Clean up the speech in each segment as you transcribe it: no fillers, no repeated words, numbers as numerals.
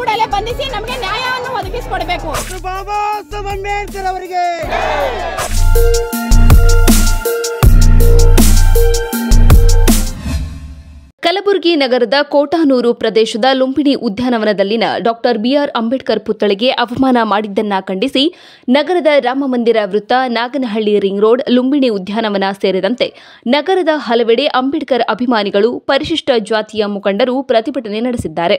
ಕೂಡಲೇ ಬಂಧಿಸಿ ನಮಗೆ ನ್ಯಾಯವನ್ನು ಒದಗಿಸಿಕೊಡಬೇಕು. ಬಾಬಾ ಸಾಹೇಬ್ ಅಂಬೇಡ್ಕರ್ ಅವರಿಗೆ ಕಲಬುರಗಿ ನಗರದ ಕೋಟಾನೂರು ಪ್ರದೇಶದ ಲುಂಬಿನಿ ಉದ್ಯಾನವನದಲ್ಲಿನ ಡಾಕ್ಟರ್ ಬಿಆರ್ ಅಂಬೇಡ್ಕರ್ ಪುತ್ಥಳಿಗೆ ಅವಮಾನ ಮಾಡಿದ್ದನ್ನ ಖಂಡಿಸಿ ನಗರದ ರಾಮಮಂದಿರ ವೃತ್ತ, ನಾಗನಹಳ್ಳಿ ರಿಂಗ್ ರೋಡ್, ಲುಂಬಿನಿ ಉದ್ಯಾನವನ ಸೇರಿದಂತೆ ನಗರದ ಹಲವೆಡೆ ಅಂಬೇಡ್ಕರ್ ಅಭಿಮಾನಿಗಳು, ಪರಿಶಿಷ್ಟ ಜಾತಿಯ ಮುಖಂಡರು ಪ್ರತಿಭಟನೆ ನಡೆಸಿದ್ದಾರೆ.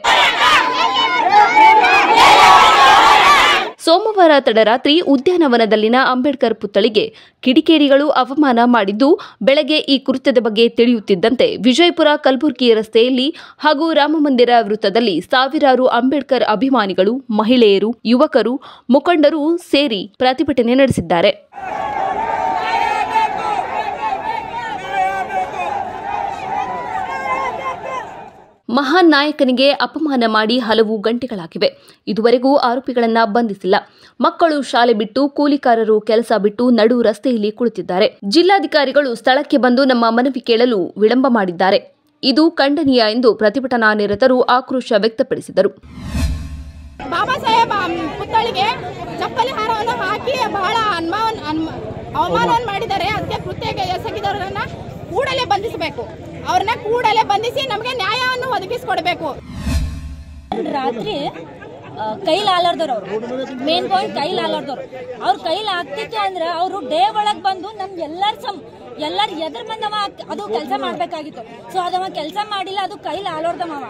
ಸೋಮವಾರ ತಡರಾತ್ರಿ ಉದ್ಯಾನವನದಲ್ಲಿನ ಅಂಬೇಡ್ಕರ್ ಪುತ್ಥಳಿಗೆ ಕಿಡಿಕೇಡಿಗಳು ಅವಮಾನ ಮಾಡಿದ್ದು, ಬೆಳಗ್ಗೆ ಈ ಕೃತ್ಯದ ಬಗ್ಗೆ ತಿಳಿಯುತ್ತಿದ್ದಂತೆ ವಿಜಯಪುರ ಕಲಬುರಗಿ ರಸ್ತೆಯಲ್ಲಿ ಹಾಗೂ ರಾಮಮಂದಿರ ವೃತ್ತದಲ್ಲಿ ಸಾವಿರಾರು ಅಂಬೇಡ್ಕರ್ ಅಭಿಮಾನಿಗಳು, ಮಹಿಳೆಯರು, ಯುವಕರು, ಮುಖಂಡರು ಸೇರಿ ಪ್ರತಿಭಟನೆ ನಡೆಸಿದ್ದಾರೆ. ಮಹಾನ್ ನಾಯಕನಿಗೆ ಅಪಮಾನ ಮಾಡಿ ಹಲವು ಗಂಟೆಗಳಾಗಿವೆ. ಇದುವರೆಗೂ ಆರೋಪಿಗಳನ್ನು ಬಂಧಿಸಿಲ್ಲ. ಮಕ್ಕಳು ಶಾಲೆ ಬಿಟ್ಟು, ಕೂಲಿಕಾರರು ಕೆಲಸ ಬಿಟ್ಟು ನಡು ರಸ್ತೆಯಲ್ಲಿ ಕುಳಿತಿದ್ದಾರೆ. ಜಿಲ್ಲಾಧಿಕಾರಿಗಳು ಸ್ಥಳಕ್ಕೆ ಬಂದು ನಮ್ಮ ಮನವಿ ಕೇಳಲು ವಿಳಂಬ ಮಾಡಿದ್ದಾರೆ. ಇದು ಖಂಡನೀಯ ಎಂದು ಪ್ರತಿಭಟನಾ ನಿರತರು ಆಕ್ರೋಶ ವ್ಯಕ್ತಪಡಿಸಿದರು. ಬಾಬಾ ಸಾಹೇಬ್ ಪುತ್ಥಳಿಗೆ ಚಪ್ಪಲಿ ಹಾರವನ್ನು ಹಾಕಿ ಬಹಳ ಅವಮಾನವನ್ನು ಮಾಡಿದ್ದಾರೆ. ಅದಕ್ಕೆ ಕೃತ್ಯಕ್ಕೆ ಎಸಗಿದವರನ್ನ ಕೂಡಲೇ ಬಂಧಿಸಬೇಕು. ಅವ್ರನ್ನ ಕೂಡಲೇ ಬಂಧಿಸಿ ನಮಗೆ ನ್ಯಾಯವನ್ನು ಒದಗಿಸಿಕೊಡಬೇಕು. ರಾತ್ರಿ ಕೈಲಾಲಾರ್ದವ್ರು, ಅವರು ಮೇನ್ ಪಾಯಿಂಟ್ ಕೈಲಾಲಾರ್ದವ್ರು, ಅವ್ರ ಕೈಲಿ ಆಗ್ತಿತ್ತು ಅಂದ್ರೆ ಅವರು ಡೇ ಒಳಗ್ ಬಂದು ನಮ್ಗೆ ಎಲ್ಲಾರು ಎದ್ರ ಬಂದವ ಅದು ಕೆಲಸ ಮಾಡ್ಬೇಕಾಗಿತ್ತು. ಸೊ ಅದವ ಕೆಲಸ ಮಾಡಿಲ್ಲ, ಅದು ಕೈಲಾಲಾರ್ದವ.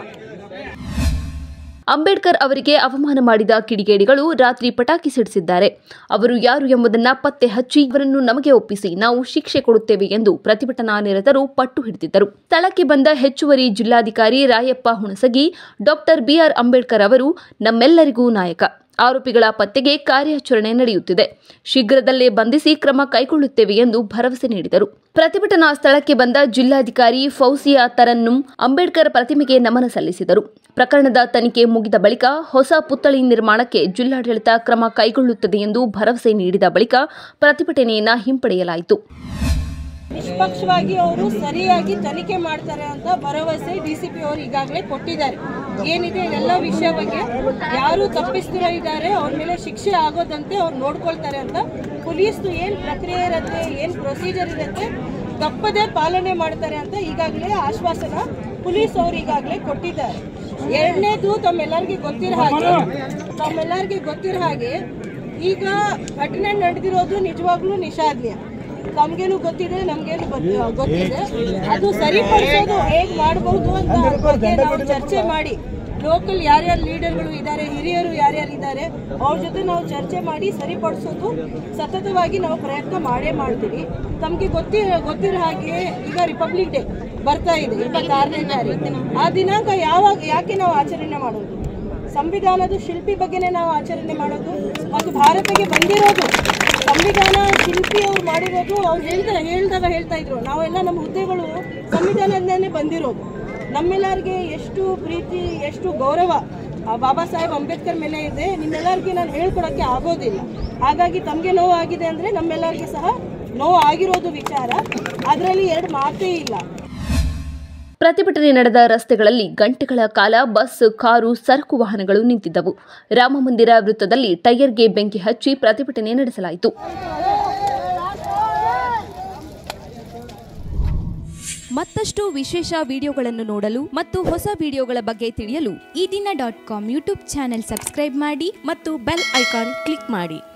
ಅಂಬೇಡ್ಕರ್ ಅವರಿಗೆ ಅವಮಾನ ಮಾಡಿದ ಕಿಡಿಗೇಡಿಗಳು ರಾತ್ರಿ ಪಟಾಕಿ ಸಿಡಿಸಿದ್ದಾರೆ. ಅವರು ಯಾರು ಎಂಬುದನ್ನು ಪತ್ತೆ ಹಚ್ಚಿ ಇವರನ್ನು ನಮಗೆ ಒಪ್ಪಿಸಿ ನಾವು ಶಿಕ್ಷೆ ಕೊಡುತ್ತೇವೆ ಎಂದು ಪ್ರತಿಭಟನಾ ನಿರತರು ಪಟ್ಟು ಹಿಡಿದಿದ್ದರು. ಸ್ಥಳಕ್ಕೆ ಬಂದ ಹೆಚ್ಚುವರಿ ಜಿಲ್ಲಾಧಿಕಾರಿ ರಾಯಪ್ಪ ಹುಣಸಗಿ, ಡಾಕ್ಟರ್ ಬಿಆರ್ ಅಂಬೇಡ್ಕರ್ ಅವರು ನಮ್ಮೆಲ್ಲರಿಗೂ ನಾಯಕ. ಆರೋಪಿಗಳ ಪತ್ತೆಗೆ ಕಾರ್ಯಾಚರಣೆ ನಡೆಯುತ್ತಿದೆ. ಶೀಘ್ರದಲ್ಲೇ ಬಂಧಿಸಿ ಕ್ರಮ ಕೈಗೊಳ್ಳುತ್ತೇವೆ ಎಂದು ಭರವಸೆ ನೀಡಿದರು. ಪ್ರತಿಭಟನಾ ಸ್ಥಳಕ್ಕೆ ಬಂದ ಜಿಲ್ಲಾಧಿಕಾರಿ ಫೌಸಿಯಾ ತರನ್ನುಂ ಅಂಬೇಡ್ಕರ್ ಪ್ರತಿಮೆಗೆ ನಮನ ಸಲ್ಲಿಸಿದರು. ಪ್ರಕರಣದ ತನಿಖೆ ಮುಗಿದ ಬಳಿಕ ಹೊಸ ಪುತ್ಥಳಿ ನಿರ್ಮಾಣಕ್ಕೆ ಜಿಲ್ಲಾಡಳಿತ ಕ್ರಮ ಕೈಗೊಳ್ಳುತ್ತದೆ ಎಂದು ಭರವಸೆ ನೀಡಿದ ಬಳಿಕ ಪ್ರತಿಭಟನೆಯನ್ನು ಹಿಂಪಡೆಯಲಾಯಿತು. ನಿಷ್ಪಕ್ಷವಾಗಿ ಅವರು ಸರಿಯಾಗಿ ತನಿಖೆ ಮಾಡ್ತಾರೆ ಅಂತ ಭರವಸೆ ಡಿಸಿಪಿ ಅವರು ಈಗಾಗಲೇ ಕೊಟ್ಟಿದ್ದಾರೆ. ಏನಿದೆ ಇದೆಲ್ಲ ವಿಷಯ ಬಗ್ಗೆ ಯಾರು ತಪ್ಪಿಸ್ತಿರೋ ಇದ್ದಾರೆ ಅವ್ರ ಮೇಲೆ ಶಿಕ್ಷೆ ಆಗೋದಂತೆ ಅವ್ರು ನೋಡ್ಕೊಳ್ತಾರೆ ಅಂತ ಪೊಲೀಸ್ದು ಏನ್ ಪ್ರಕ್ರಿಯೆ ಇರುತ್ತೆ, ಏನ್ ಪ್ರೊಸೀಜರ್ ಇರುತ್ತೆ ತಪ್ಪದೇ ಪಾಲನೆ ಮಾಡ್ತಾರೆ ಅಂತ ಈಗಾಗಲೇ ಆಶ್ವಾಸನ ಪೊಲೀಸ್ ಅವರು ಈಗಾಗಲೇ ಕೊಟ್ಟಿದ್ದಾರೆ. ಎರಡನೇದು ತಮ್ಮೆಲ್ಲರಿಗೆ ಗೊತ್ತಿರೋ ಹಾಗೆ ಈಗ ಘಟನೆ ನಡೆದಿರೋದು ನಿಜವಾಗ್ಲೂ ನಿಷಾದ್ನೀಯ. ತಮ್ಗೇನು ಗೊತ್ತಿದೆ, ನಮ್ಗೇನು ಗೊತ್ತಿದೆ. ಅದು ಸರಿಪಡಿಸೋದು ಹೇಗೆ ಮಾಡಬಹುದು ಅಂತ ಬಗ್ಗೆ ನಾವು ಚರ್ಚೆ ಮಾಡಿ, ಲೋಕಲ್ ಯಾರ್ಯಾರು ಲೀಡರ್ಗಳು ಇದ್ದಾರೆ, ಹಿರಿಯರು ಯಾರ್ಯಾರು ಇದ್ದಾರೆ, ಅವ್ರ ಜೊತೆ ನಾವು ಚರ್ಚೆ ಮಾಡಿ ಸರಿಪಡಿಸೋದು ಸತತವಾಗಿ ನಾವು ಪ್ರಯತ್ನ ಮಾಡೇ ಮಾಡ್ತೀವಿ. ತಮಗೆ ಗೊತ್ತಿರೋ ಹಾಗೆ ಈಗ ರಿಪಬ್ಲಿಕ್ ಡೇ ಬರ್ತಾ ಇದೆ 26ನೇ ತಾರೀಕು. ಆ ದಿನಾಂಕ ಯಾಕೆ ನಾವು ಆಚರಣೆ ಮಾಡೋದು? ಸಂವಿಧಾನದ ಶಿಲ್ಪಿ ಬಗ್ಗೆನೇ ನಾವು ಆಚರಣೆ ಮಾಡೋದು ಮತ್ತು ಭಾರತಕ್ಕೆ ಬಂದಿರೋದು ಸಂವಿಧಾನ ಶಿಲ್ಪಿ ಅವ್ರು ಮಾಡಿರೋದು. ಅವ್ರು ಹೇಳ್ತಾ ಇದ್ರು ನಾವೆಲ್ಲ ನಮ್ಮ ಹುದ್ದೆಗಳು ಸಂವಿಧಾನದಿಂದನೇ ಬಂದಿರೋದು. ನಮ್ಮೆಲ್ಲರಿಗೆ ಎಷ್ಟು ಪ್ರೀತಿ, ಎಷ್ಟು ಗೌರವ ಬಾಬಾ ಸಾಹೇಬ್ ಅಂಬೇಡ್ಕರ್ ಮೇಲೆ ಇದೆ, ನಿಮ್ಮೆಲ್ಲರಿಗೆ ನಾನು ಹೇಳ್ಕೊಡೋಕ್ಕೆ ಆಗೋದಿಲ್ಲ. ಹಾಗಾಗಿ ತಮಗೆ ನೋವು ಆಗಿದೆ ಅಂದರೆ ನಮ್ಮೆಲ್ಲರಿಗೆ ಸಹ ನೋವು ಆಗಿರೋದು ವಿಚಾರ, ಅದರಲ್ಲಿ ಎರಡು ಮಾತೇ ಇಲ್ಲ. ಪ್ರತಿಭಟನೆ ನಡೆದ ರಸ್ತೆಗಳಲ್ಲಿ ಗಂಟೆಗಳ ಕಾಲ ಬಸ್, ಕಾರು, ಸರಕು ವಾಹನಗಳು ನಿಂತಿದ್ದವು. ರಾಮಮಂದಿರ ವೃತ್ತದಲ್ಲಿ ಟೈರ್ಗೆ ಬೆಂಕಿ ಹಚ್ಚಿ ಪ್ರತಿಭಟನೆ ನಡೆಸಲಾಯಿತು. ಮತ್ತಷ್ಟು ವಿಶೇಷ ವಿಡಿಯೋಗಳನ್ನು ನೋಡಲು ಮತ್ತು ಹೊಸ ವಿಡಿಯೋಗಳ ಬಗ್ಗೆ ತಿಳಿಯಲು ಈ ದಿನ .com ಯೂಟ್ಯೂಬ್ ಚಾನೆಲ್ ಸಬ್ಸ್ಕ್ರೈಬ್ ಮಾಡಿ ಮತ್ತು ಬೆಲ್ ಐಕಾನ್ ಕ್ಲಿಕ್ ಮಾಡಿ.